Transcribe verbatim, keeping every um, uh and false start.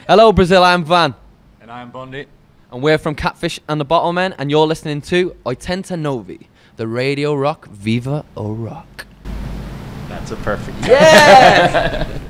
Hello, Brazil. I'm Van. And I'm Bondi. And we're from Catfish and the Bottlemen, and you're listening to Oitenta Novi, the Radio Rock Viva o Rock. That's a perfect. Yeah!